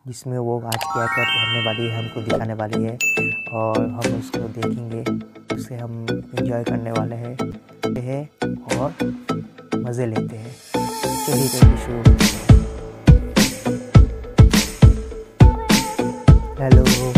जिसमें वो आज क्या क्या करने वाली है हमको दिखाने वाली है और हम उसको देखेंगे, उसे हम एंजॉय करने वाले हैं और मज़े लेते हैं। चलिए शुरू करते हैं। हेलो